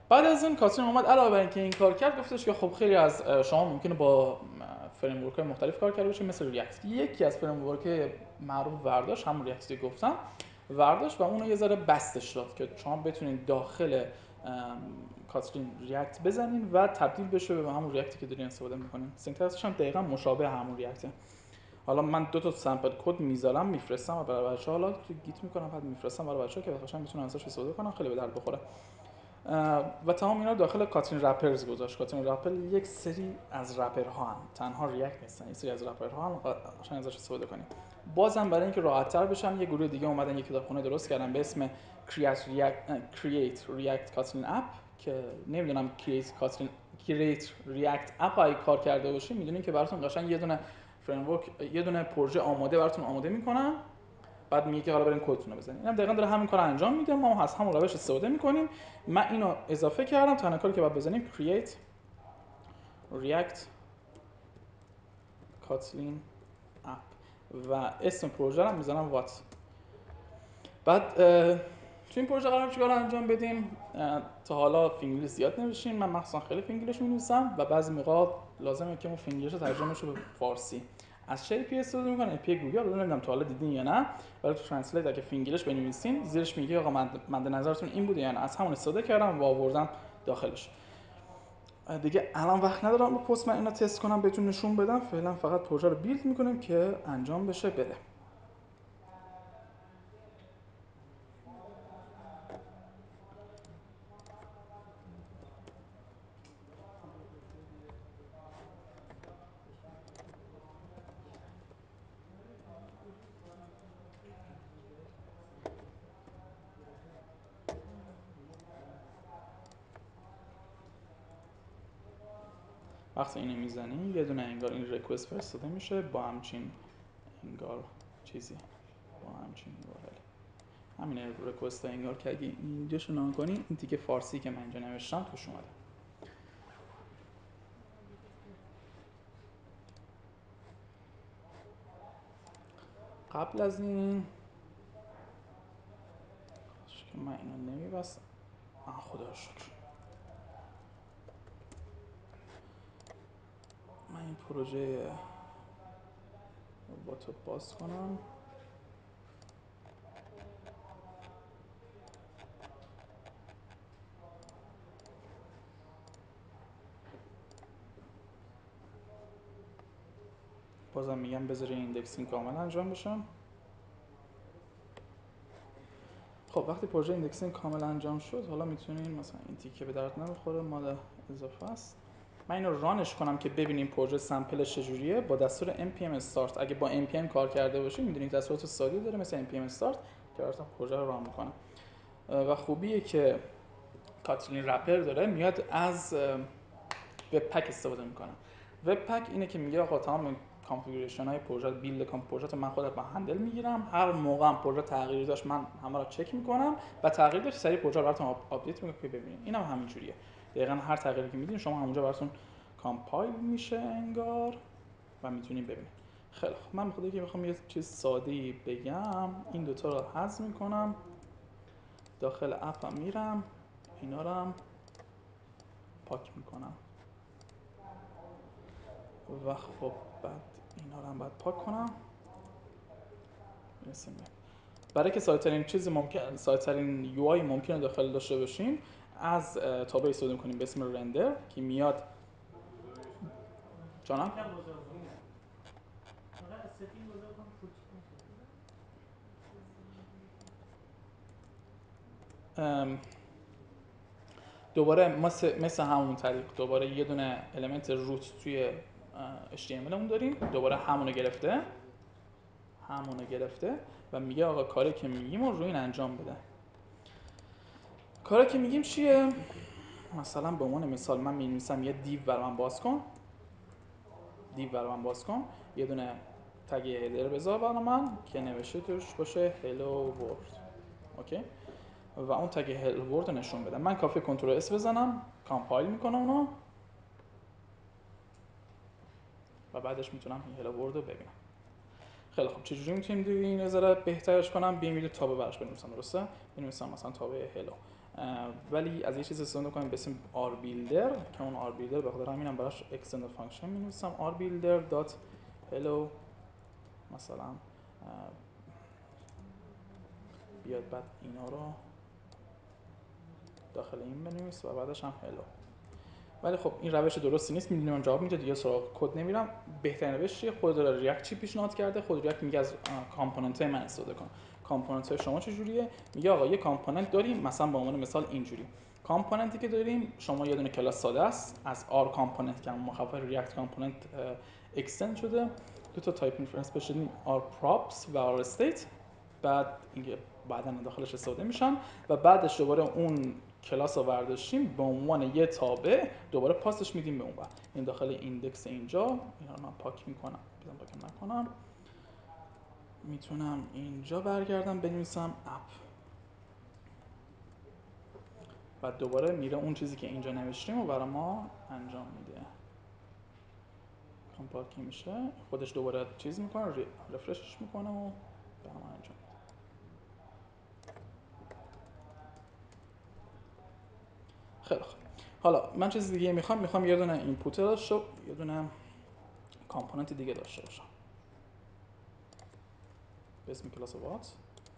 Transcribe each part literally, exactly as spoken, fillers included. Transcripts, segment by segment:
بعد از این کاترین اومد علاوه بر اینکه این کار کرد گفتش که خب خیلی از شما ممکنه با فریم ورک مختلف کار کرده باشید مثل ریاکت. یکی از فریم ورک معروف ورداش همون ریاکتی که گفتم ورداش و اون رو یه ذره بستش داد که شما بتونید داخل کاترین ریاکت بزنین و تبدیل بشه به همون ریاکتی که دارین استفاده میکنین. سینتکسش هم دقیقاً مشابه همون ریاکته. حالا من دو تا سامپل کد میذارم میفرستم برای بچه‌ها، حالا تو گیت میکنم بعد میفرستم برای بچه‌ها که بخشن بتونن ازش استفاده کنن، خیلی به درد بخوره. و تمام اینا داخل کاترین رپرز گذاشت. کاترین رپر یک سری از رپرها هم تنها ریاکت نیستن، یک سری از رپرها هم قشنگ ازش استفاده کنیم. بازم برای اینکه راحت‌تر بشن یه گروه دیگه اومدن یک کتابخونه درست کردن به اسم Create React Create React Kotlin App که نمیدونم Create Kotlin Create React App ای کار کرده باشین میدونین که براتون قشنگ یه دونه فریم ورک یه دونه پروژه آماده براتون آماده میکنن، بعد میگه که حالا برین کدتون رو بزنید. اینم دقیقاً داره همین کارو انجام میده، ما از همون روش استفاده میکنیم. من اینو اضافه کردم، تنها کاری که باید بزنیم create react kotlin app و اسم پروژه رو میذارم وات. بعد تو این پروژه قرار چیکار انجام بدیم؟ تا حالا فینگلیش زیاد نوشتین، من مخصوصا خیلی فینگلیش می‌نویسم و بعضی موقع لازمه که اون فینگلیش رو ترجمه شه به فارسی. از چه پی استفاده می‌کنن؟ ای پی گوگل. رو نمیدونم تا حالا دیدین یا نه، ولی تو ترنسلیت اگه فینگلیش بنویسین زیرش میگه آقا من مد نظرتون این بوده یا نه. از همون استفاده کردم و آوردم داخلش. دیگه الان وقت ندارم رو پست من اینو تست کنم بهتون نشون بدم، فعلا فقط پروژه رو بیلد می‌کنیم که انجام بشه بره. وقتی اینو میزنیم یه دونه انگار این ریکوست فرستاده میشه با همچین انگار چیزی با همچین یورل. همین ریکوست انگار که اگه اینجاشو نگاه کنی این تیکه فارسی که من اینجا نوشتم توش اومده. قبل از این که من اینو نمیبستم، آه خدا شکر، من این پروژه با تو باز کنم. بازم میگم بذاری ایندکسینگ کامل انجام بشه. خب وقتی پروژه ایندکسینگ کامل انجام شد حالا میتونیم مثلا این تیکه به درد نمیخوره مال اضافه است، من اینو رانش کنم که ببینیم پروژه سمپلش چجوریه با دستور npm start. اگه با npm کار کرده باشین میدونید دستورات ساده‌ای داره مثل npm start که براتون پروژه رو ران میکنه. و خوبیه که کاتلین رپر داره میاد از وب پک استفاده میکنه. وب پک اینه که میگه آقا تمام کانفیگوریشن های پروژه بیلد کام پروژه رو من خودم با هندل میگیرم، هر موقع هم پروژه تغییری داشت من همه رو چک میکنم و تغییر داشت سریع پروژه رو براتون آپدیت میکنم که ببینید. اینم هم همین جوریه، دقیقاً هر تغییری که میدین شما همونجا براتون کامپایل میشه انگار و میتونید ببینید. خیلی خوب، من بخاطر اینکه میخوام یه چیز ساده‌ای بگم این دوتا رو حذف میکنم، داخل اپم میرم اینا رو هم پاک میکنم و خب بعد اینا رو هم باید پاک کنم. برای که ساده‌ترین چیز ممکن ساده‌ترین یو آی ممکنه داخل داشته باشیم از تابع استفاده می‌کنیم به اسم رندر که میاد جانم دوباره مثل مثل همون طریق دوباره یه دونه المنت روت توی اچ تی ام ال اون داریم، دوباره همونو گرفته همونو گرفته و میگه آقا کاری که میگیم رو روی این انجام بده. کاری که میگیم چیه؟ مثلا به عنوان مثال من می‌نویسم یه دیو برام باز کن، دیو برام باز کن، یه دونه تگ هیدر بذار برای من که نوشته توش باشه hello world. اوکی، و اون تگ hello world رو نشون بدم. من کافی کنترل اس بزنم کامپایل میکنم اونو و بعدش میتونم این hello world رو ببینم. خیلی خوب، چجوری میتونیم این نظر بهترش کنم؟ بیایم یه تابع براش بنویسم. درسته، بنویسم مثلا تابع hello. ولی از یه چیز استفاده کنیم به اسم آر بیلدر که اون آر بیلدر به خاطر همینم براش اکستندد فانکشن می‌نویسم آر بیلدر دات هلو مثلا بیاد بعد اینا رو داخل این بنویس و بعدش هم هلو. ولی خب این روش درستی نیست، میدونم من جواب میده دیگه سراغ کد نمیرم. بهترین روش چیه؟ خود داره ریاکت چی پیشنهاد کرده؟ خود ریاکت میگه از کامپوننت های من استفاده کن. کامپوننت های شما چجوریه؟ میگه آقا یه کامپوننت داریم، مثلا به عنوان مثال اینجوری کامپوننتی که داریم شما یه دونه کلاس ساده است از آر کامپوننت که مخفف ریاکت کامپوننت اکستند شده، دو تا تایپ اینفرنس بشدیم آر پراپس و آر استیت، بعد اینکه بعداً داخلش استفاده میشن و بعدش دوباره اون کلاس رو برداشتیم به عنوان یه تابع دوباره پاسش میدیم به اون بر. این داخل ایندکس اینجا اینا رو من پاک میکنم، بزنم پاک نکنم، میتونم اینجا برگردم بنویسم اپ و دوباره میره اون چیزی که اینجا نوشتیم و برای ما انجام میده. کامپایل که میشه خودش دوباره چیز میکنه، رفرشش میکنه و برای ما انجام. خیلی خوب. حالا من چیز دیگه میخوام میخوام یه دونه اینپوت داشته یه دونه کامپوننت دیگه داشته باشم به اسم کلاس وات.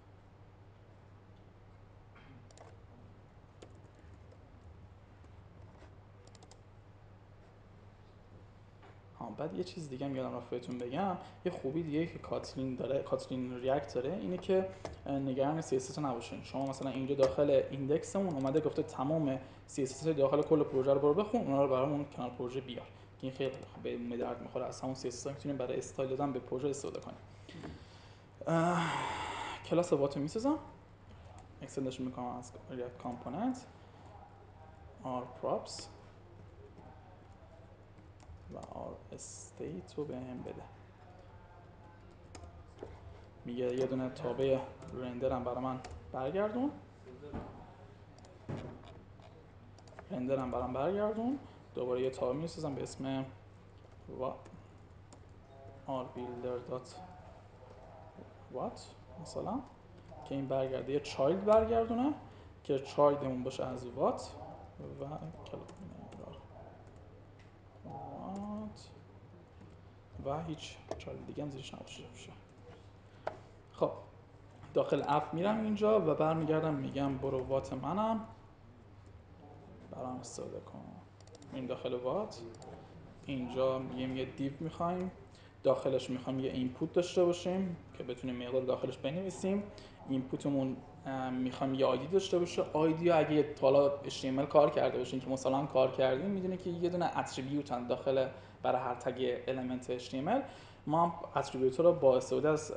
ها بعد یه چیز دیگه هم یادم رفت بهتون بگم، یه خوبی دیگه که کاتلین داره، کاتلین ریاکت داره، اینه که نگران سی اس اس نباشین. شما مثلا اینجا داخل ایندکسمون اومده گفته تمام سی اس اس داخل کل پروژه رو برو بخون، اونا رو برامون کانال پروژه بیار. که این خیلی به درد میخوره، از همون سی اس اس میتونیم برای استایل دادن به پروژه استفاده کنیم. کلاس وات رو میسازم، اکستندش میکنم از ریاکت کامپوننت آر پراپس و آر استیت رو بهم بده. میگه یه دونه تابع رندر هم برای من برگردون، رندر هم برام برگردون. دوباره یه تابع میسازم به اسم rbuilder.what مثلا که این برگرده، یه چایلد برگردونه که چایلدمون باشه از وات و وات و هیچ چایلد دیگه هم زیرش نباشه. خب داخل اپ میرم اینجا و برمیگردم میگم برو وات منم برام استفاده کن. این داخل وات اینجا میگیم یه دیو میخوایم، داخلش میخوایم یه اینپوت داشته باشیم که بتونیم مقدار داخلش بنویسیم. اینپوتمون میخوایم یه آیدی داشته باشه. آیدی اگه حالا اچ تی ام ال کار کرده باشین که مثلا کار کردیم میدونه که یه دونه اتریبیوت هم داخل برای هر تگ المنت اچ تی ام ال. ما هم اتریبیوت رو با استفاده از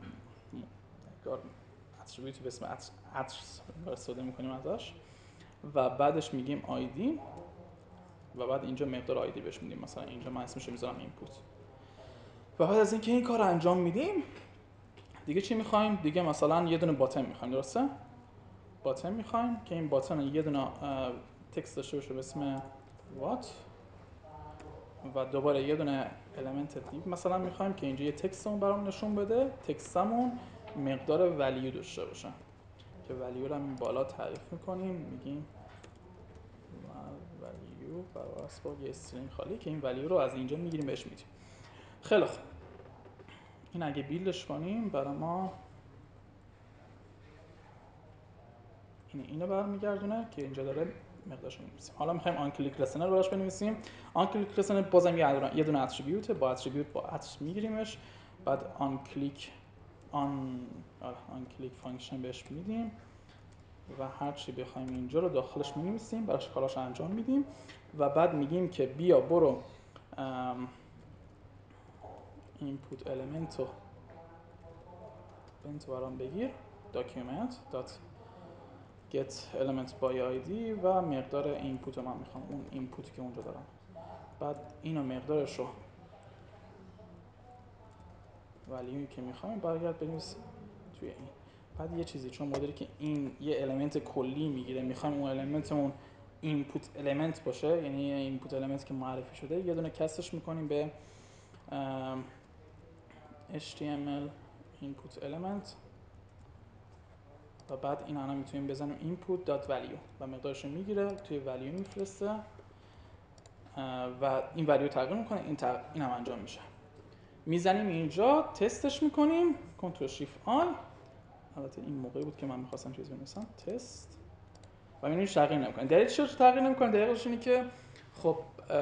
اتریبیوت به اسم اترس استفاده میکنیم ازش و بعدش میگیم آیدی و بعد اینجا مقدار آیدی بهش میدیم، مثلا اینجا من اسمش رو میذارم اینپوت. و بعد از اینکه این کار رو انجام میدیم دیگه چی میخوایم؟ دیگه مثلا یه دونه باتن میخوایم، درسته؟ باتن میخوایم که این باتن یه دونه تکست داشته باشه به اسم what و دوباره یه دونه element دیو مثلا میخوایم که اینجا یه تکستمون برام نشون بده، تکستمون مقدار ولیو داشته باشه که ولیو رو هم بالا تعریف میکنیم، میگیم ولیو برای اسباب یه استرینگ خالی که این ولیو رو از اینجا میگیریم بهش میدیم. خیلی خوب، این اگه بیلدش کنیم برای ما این اینو برمیگردونه که اینجا داره مقدارش رو می‌نویسیم. حالا می‌خوایم آن کلیک لسنر براش بنویسیم. آن کلیک لسنر بازم یه دونه اتریبیوت، با اتریبیوت با ات میگیریمش، بعد آن کلیک آن آن کلیک فانکشن بهش میدیم و هر چی بخوایم اینجا رو داخلش می‌نویسیم، براش کاراش انجام میدیم و بعد میگیم که بیا برو اینپوت المنت رو بنت برام بگیر document dot get element by id و مقدار اینپوت من میخوام، اون اینپوتی که اونجا دارم. بعد اینو مقدارش رو ولیویی که میخوایم برگرد بنویس توی این. بعد یه چیزی چون مدلی که این یه المنت کلی میگیره، میخوایم اون المنتمون اینپوت المنت باشه، یعنی اینپوت المنت که معرفی شده یه دونه کستش میکنیم به اچ تی ام ال input element و بعد این الان میتونیم بزنیم input dot value و مقدارش رو میگیره توی value میفرسته و این value تغییر میکنه. این تغ... این هم انجام میشه. میزنیم اینجا تستش میکنیم کنترل شیفت آی. البته این موقعی بود که من میخواستم چیز بنویسم تست و میبینید تغییر نمیکنه. دلیل چرا تغییر نمیکنه؟ دلیلش اینه که خب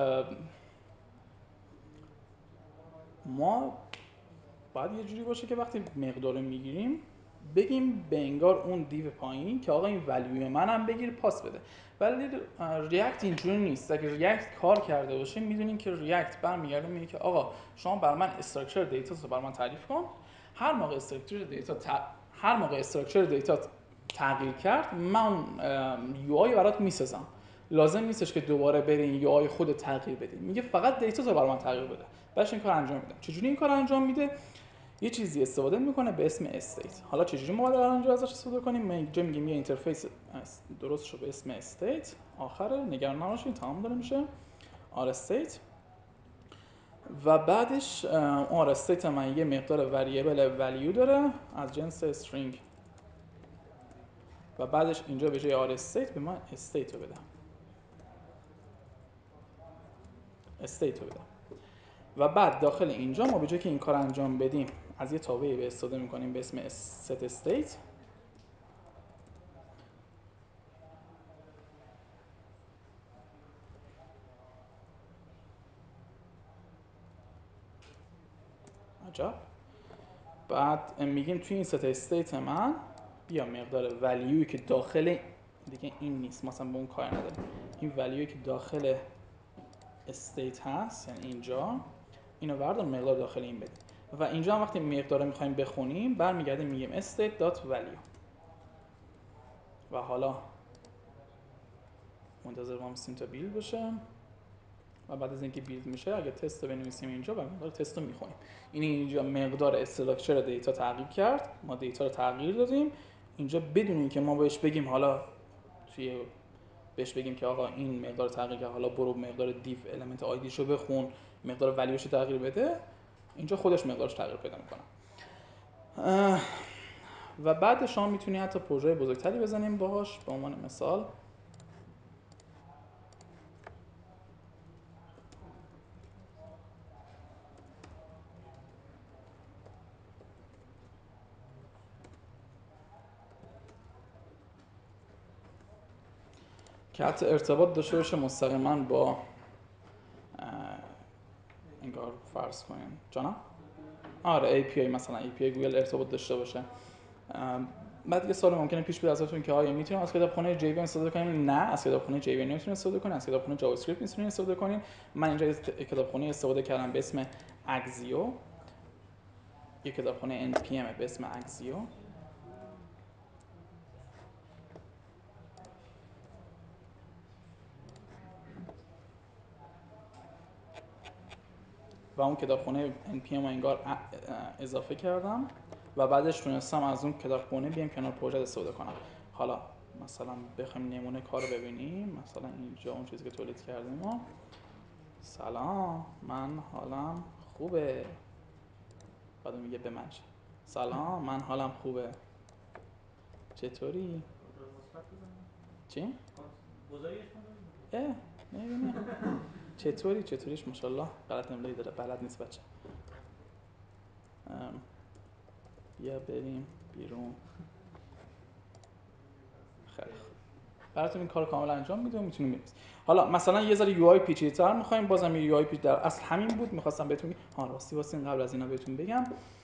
ما باید یه جوری باشه که وقتی مقدار رو میگیریم بگیم به انگار اون دیو پایین که آقا این ولیوی منم بگیر پاس بده. ولی ریاکت اینجوری نیست. اگه ریاکت کار کرده باشه میدونین که ریاکت برمیگرده میگه که آقا شما بر من استراکچر دیتا رو بر من تعریف کن. هر موقع استراکچر دیتا ت... هر موقع استراکچر دیتا تغییر کرد من یو آی برات میسازم. لازم نیستش که دوباره برین یو آی خود تغییر بدین. میگه فقط دیتا رو بر من تغییر بده. بعدش این کار انجام میدم. چجوری این کار انجام میده؟ یه چیزی استفاده میکنه به اسم استیت. حالا چجوری ما باید اینجا ازش استفاده کنیم؟ ما اینجا میگیم یه اینترفیس درست شو به اسم استیت. آخره نگران نباشید تمام داره میشه آر استیت و بعدش آر استیت من یه مقدار وریبل ولیو داره از جنس استرینگ و بعدش اینجا به جای آر استیت به من استیت رو بده. استیت رو بده و بعد داخل اینجا ما به جای که این کار انجام بدیم از یه تابعی به استفاده میکنیم به اسم set state. عجب. بعد میگیم توی این ست استیت من بیا مقدار ولیوی که داخل دیگه این نیست مثلا به اون کار نداریم. این ولیوی که داخل استیت هست یعنی اینجا اینو بردار مقدار داخل این بده و اینجا هم وقتی مقدار رو میخوایم بخونیم برمیگردیم میگیم state.value و حالا منتظر ما میسیم تا بیلد بشه و بعد از اینکه بیلد میشه اگه تست رو بنویسیم اینجا و مقدار تست رو میخونیم. این اینجا مقدار استراکچر دیتا تغییر کرد، ما دیتا رو تغییر دادیم اینجا بدون اینکه ما بهش بگیم حالا توی بهش بگیم که آقا این مقدار تغییر کرد حالا برو مقدار دیف المنت آیدیشو بخون مقدار ولیوشو تغییر بده. اینجا خودش مقدارش تغییر پیدا میکنه و بعد شما میتونی حتی پروژه بزرگتری بزنیم باهاش. به عنوان مثال که حتی ارتباط داشته باشه مستقیما با انگار فرض کنیم جانا آره ای پی آی مثلا ای پی آی گوگل ارتباط داشته باشه. بعد یه سوال ممکنه پیش بیاد ازتون که آیا میتونیم از کتابخونه جی وی استفاده کنیم؟ نه، از کتابخونه جی وی نمیتونید استفاده کنید، از کتابخونه جاوا اسکریپت میتونید استفاده کنید. من اینجا از کتابخونه استفاده کردم به اسم اگزیو، یه کتابخونه ان پی ام به اسم اگزیو و اون کتابخونه ان پی ام رو انگار اضافه کردم و بعدش تونستم از اون کتابخونه بیام کنار پروژه استفاده کنم. حالا مثلا بخوایم نمونه کار رو ببینیم، مثلا اینجا اون چیزی که تولید کردیم ما سلام من حالم خوبه، بعد میگه به من سلام من حالم خوبه چطوری؟ چی؟ اه نمیبینی؟ چطوری؟ چطوریش ماشاءالله غلط املایی داره بلد نیست بچه. بیا بریم بیرون. خیلی خوب براتون این کار کامل انجام میدم میتونیم ببینید. حالا مثلا یه ذره یو آی پیچیده‌تر می‌خوایم بازم یو آی پیچ در اصل همین بود می‌خواستم بهتون ها راستی واسه قبل از اینا بهتون بگم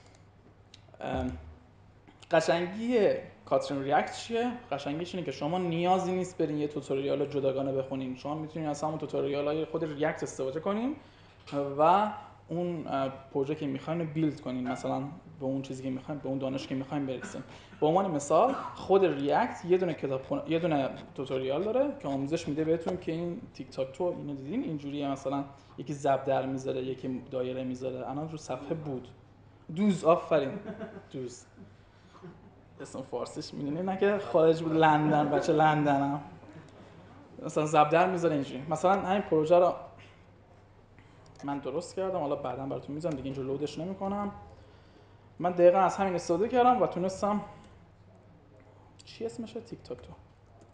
قشنگی کاترین ریاکت چیه؟ قشنگیش اینه که شما نیازی نیست برین یه توتوریال جداگانه بخونین. شما میتونین از همون توتوریال‌های خود ریاکت استفاده کنین و اون پروژه که می‌خواین رو بیلد کنین، مثلا به اون چیزی که می‌خواین به اون دانش که می‌خواین برسین. به عنوان مثال خود ریاکت یه دونه کتاب یه دونه توتوریال داره که آموزش میده بهتون که این تیک تاک تو اینو دیدین اینجوریه، مثلا یکی زب در میذاره یکی دایره میذاره. الان رو صفحه بود دوز آفرین دوز اسم فارسیش میدونی نه که خارج بود لندن بچه لندنم مثلا زبدر میذاره اینجوری. مثلا همین پروژه رو من درست کردم حالا بعدا براتون میذارم دیگه اینجا لودش نمیکنم. من دقیقا از همین استفاده کردم و تونستم چی اسمشه؟ تیک تاک تو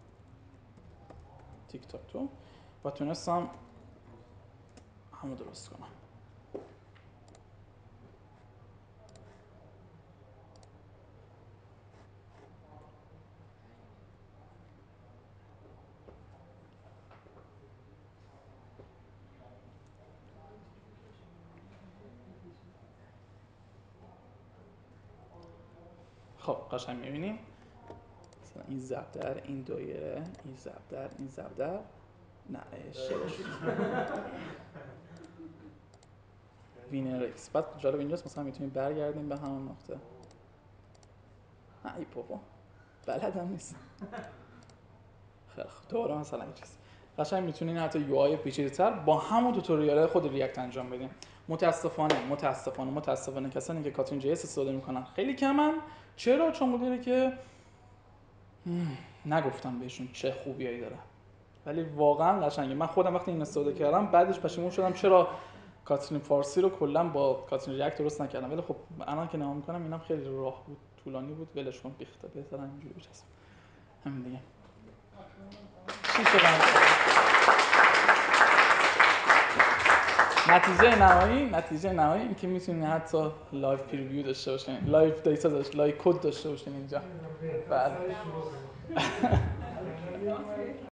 تیک تاک تو و تونستم همو درست کنم. خب قشنگ می‌بینیم مثلا این ضرب در این دایره، این ضرب در این ضرب در، نه اشتباه شد. وینر ایکس. بعد جالب اینجاست مثلا میتونیم برگردیم به همون نقطه. ای بابا بلدم نیست. خیلی خوب دوباره مثلا این چیز. قشنگ میتونین حتی یو آی پیچیده‌تر با همون توتوریال خود ریاکت انجام بدیم. متاسفانه متاسفانه متاسفانه کسانی که کاترین جی اس استفاده میکنن خیلی کمن. چرا؟ چون مدلی که نگفتم بهشون چه خوبیایی داره. ولی واقعا قشنگه. من خودم وقتی این استفاده کردم بعدش پشیمون شدم چرا کاترین فارسی رو کلا با کاترین ریاکت درست نکردم. ولی خب الان که نگاه میکنم اینم خیلی راه بود، طولانی بود، ولش کن بیخته بهتر اینجوری بچسب. همین دیگه. چی شد؟ نتیجه نهایی نتیجه نهایی این که میتونید حتی لایو پریویو داشته باشین، لایو دیتا داشته، لایو کد داشته باشین اینجا. بله.